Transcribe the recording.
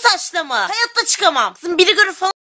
taşla mı? Hayatta çıkamam. Kızım biri görür falan.